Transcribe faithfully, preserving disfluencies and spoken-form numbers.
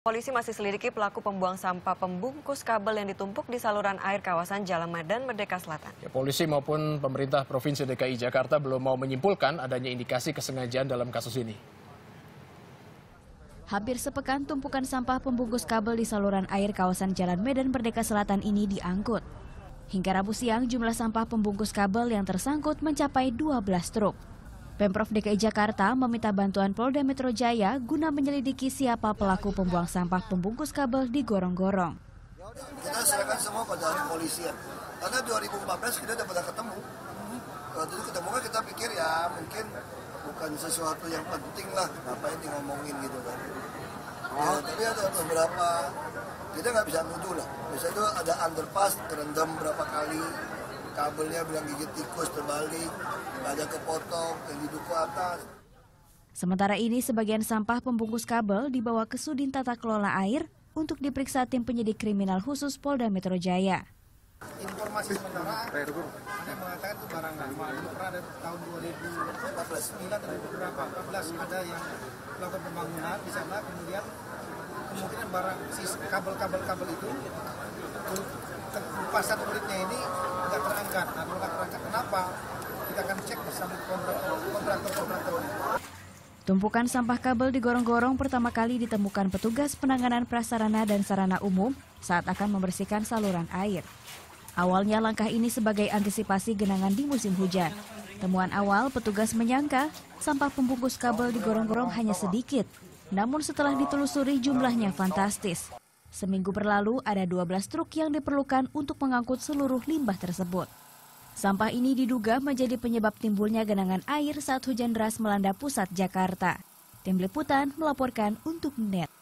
Polisi masih selidiki pelaku pembuang sampah pembungkus kabel yang ditumpuk di saluran air kawasan Jalan Medan Merdeka Selatan. Ya, polisi maupun pemerintah Provinsi D K I Jakarta belum mau menyimpulkan adanya indikasi kesengajaan dalam kasus ini. Hampir sepekan tumpukan sampah pembungkus kabel di saluran air kawasan Jalan Medan Merdeka Selatan ini diangkut. Hingga Rabu siang jumlah sampah pembungkus kabel yang tersangkut mencapai dua belas truk. Pemprov D K I Jakarta meminta bantuan Polda Metro Jaya guna menyelidiki siapa pelaku pembuang sampah pembungkus kabel di gorong-gorong. Kita serahkan semua pada kepolisian. Karena dua ribu empat belas kita udah pernah ketemu. Waktu itu ketemu kan kita pikir ya mungkin bukan sesuatu yang penting lah, ngapain di ngomongin gitu kan. Ya, tapi ada beberapa, kita nggak bisa nuduh lah. Misalnya itu ada underpass, terendam berapa kali, kabelnya bilang gigit tikus terbalik, ada kepotong, yang di duku atas. Sementara ini sebagian sampah pembungkus kabel dibawa ke Sudin Tata Kelola Air untuk diperiksa tim penyidik kriminal khusus Polda Metro Jaya. Informasi sementara ada yang mengatakan itu barang lama, dulu pernah ada tahun dua ribu empat belas sembilan atau berapa empat belas ada yang melakukan pembangunan di sana, kemudian kemungkinan barang kabel-kabel-kabel itu pasar kulitnya ini nggak terangkat. Nah, kalau nggak terangkat kenapa? Kita akan cek bersama kontraktor-kontraktor. Tumpukan sampah kabel di gorong-gorong pertama kali ditemukan petugas penanganan prasarana dan sarana umum saat akan membersihkan saluran air. Awalnya langkah ini sebagai antisipasi genangan di musim hujan. Temuan awal petugas menyangka sampah pembungkus kabel di gorong-gorong hanya sedikit. Namun setelah ditelusuri jumlahnya fantastis. Seminggu berlalu ada dua belas truk yang diperlukan untuk mengangkut seluruh limbah tersebut. Sampah ini diduga menjadi penyebab timbulnya genangan air saat hujan deras melanda pusat Jakarta. Tim Liputan melaporkan untuk Net.